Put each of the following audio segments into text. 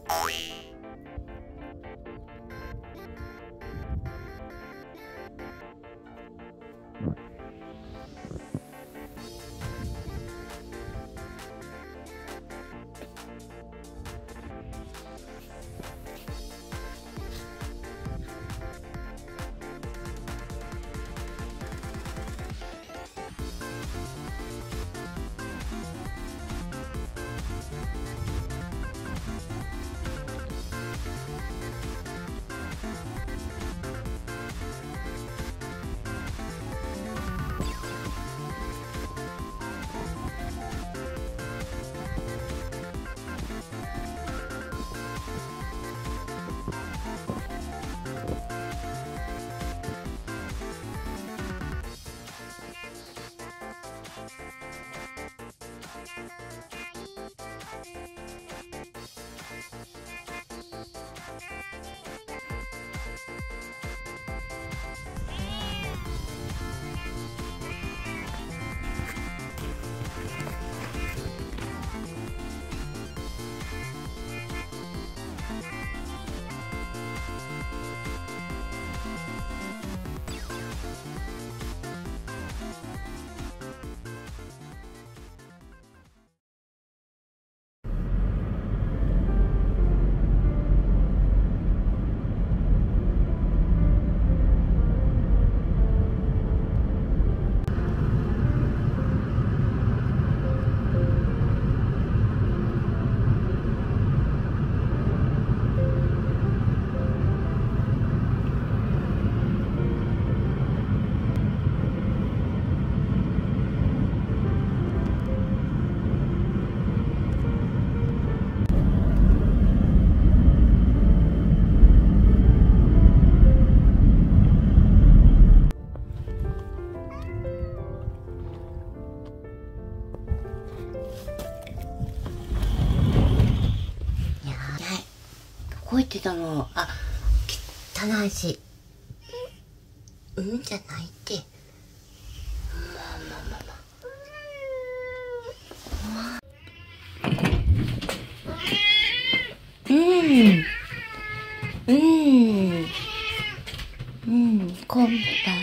こいてたの。あ、汚いし。うんじゃないって。こんばんは。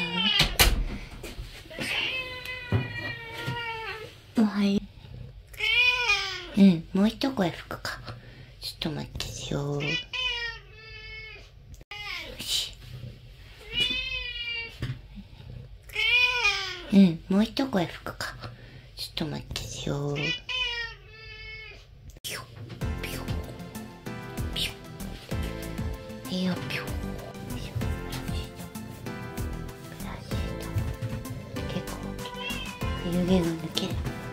おはよう。もう一声吹くか。ちょっと待ってよ。よし。もう一声吹くか。ちょっと待ってよ。ピョピョピョピョピョ。結構湯気が抜ける。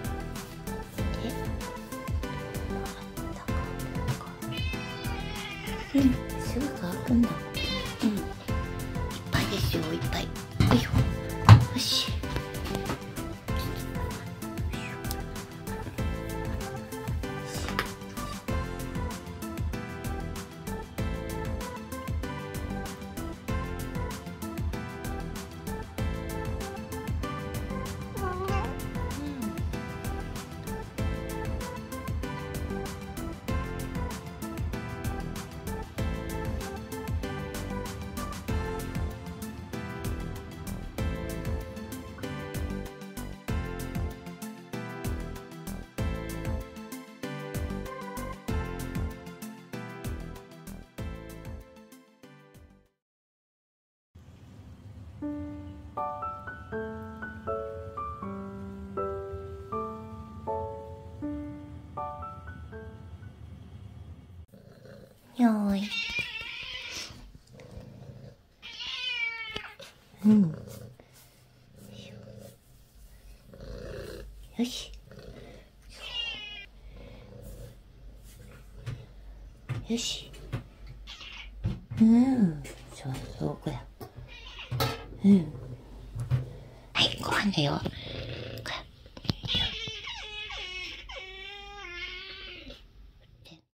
すぐ乾くんだ。いっぱいですよ、いっぱい。よいしょ。よし。よーい。よし。よし。そうそう、こや。はい、ご飯だよ。